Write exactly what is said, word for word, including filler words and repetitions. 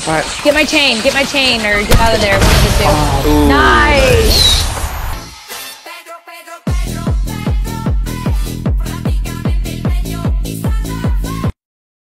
Alright. Get my chain, get my chain, or get out of there. One of the two. Oh. Nice!